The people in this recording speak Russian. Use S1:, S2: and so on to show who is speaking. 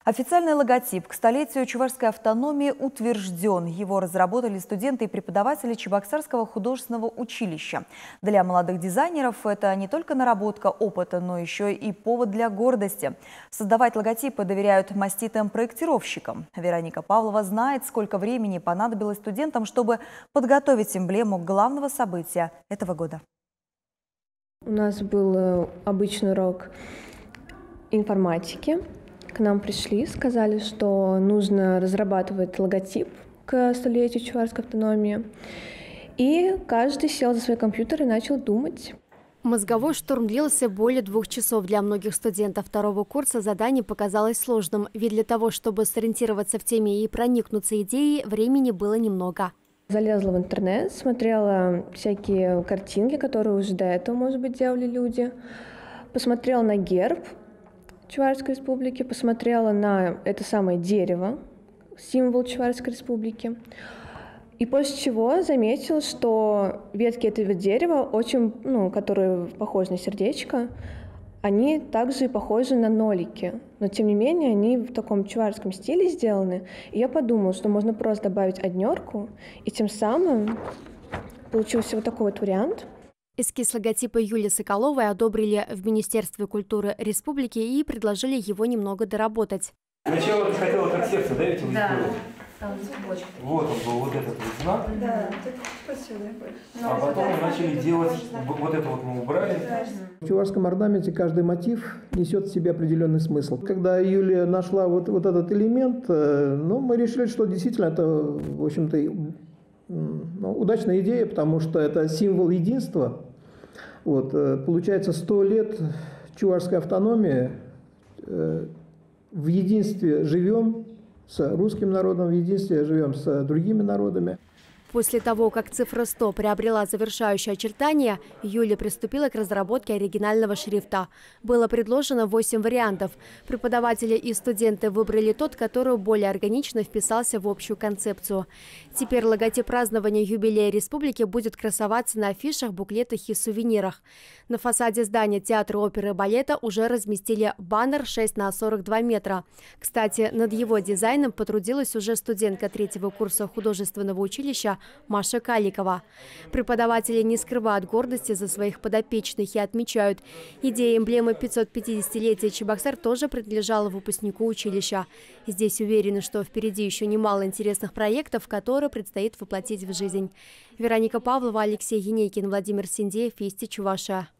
S1: Официальный логотип к столетию чувашской автономии утвержден. Его разработали студенты и преподаватели Чебоксарского художественного училища. Для молодых дизайнеров это не только наработка опыта, но еще и повод для гордости. Создавать логотипы доверяют маститым проектировщикам. Вероника Павлова знает, сколько времени понадобилось студентам, чтобы подготовить эмблему главного события этого года.
S2: У нас был обычный урок информатики. К нам пришли, сказали, что нужно разрабатывать логотип к столетию чувашской автономии. И каждый сел за свой компьютер и начал думать.
S3: Мозговой штурм длился более 2 часов. Для многих студентов второго курса задание показалось сложным, ведь для того, чтобы сориентироваться в теме и проникнуться идеей, времени было немного.
S2: Залезла в интернет, смотрела всякие картинки, которые уже до этого, может быть, делали люди. Посмотрела на герб Чувашской республики, посмотрела на это самое дерево, символ Чувашской республики. И после чего заметила, что ветки этого дерева, очень, которые похожи на сердечко, они также похожи на нолики. Но тем не менее, они в таком чувашском стиле сделаны. И я подумала, что можно просто добавить однерку, и тем самым получился вот такой вот вариант.
S3: Эскиз логотипа Юлии Соколовой одобрили в Министерстве культуры республики и предложили его немного доработать.
S4: Сначала ты хотела как сердце, да, ведь его
S5: да,
S4: сделать?
S5: там цепочка.
S4: Вот он был, вот этот вот знак.
S5: Да,
S4: а потом мы начали делать, вот это вот мы убрали.
S6: В чувашском орнаменте каждый мотив несет в себе определенный смысл. Когда Юлия нашла вот этот элемент, мы решили, что действительно это, в общем-то, удачная идея, потому что это символ единства. Вот, получается, 100 лет чувашской автономии, в единстве живем с русским народом, в единстве живем с другими народами.
S3: После того, как цифра 100 приобрела завершающее очертание, Юлия приступила к разработке оригинального шрифта. Было предложено 8 вариантов. Преподаватели и студенты выбрали тот, который более органично вписался в общую концепцию. Теперь логотип празднования юбилея республики будет красоваться на афишах, буклетах и сувенирах. На фасаде здания Театра оперы и балета уже разместили баннер 6 на 42 метра. Кстати, над его дизайном потрудилась уже студентка 3-го курса художественного училища Маша Каликова. Преподаватели не скрывают гордости за своих подопечных и отмечают, идея эмблемы 550-летия Чебоксар тоже принадлежала выпускнику училища. Здесь уверены, что впереди еще немало интересных проектов, которые предстоит воплотить в жизнь. Вероника Павлова, Алексей Енейкин, Владимир Синдеев, Вести Чуваша.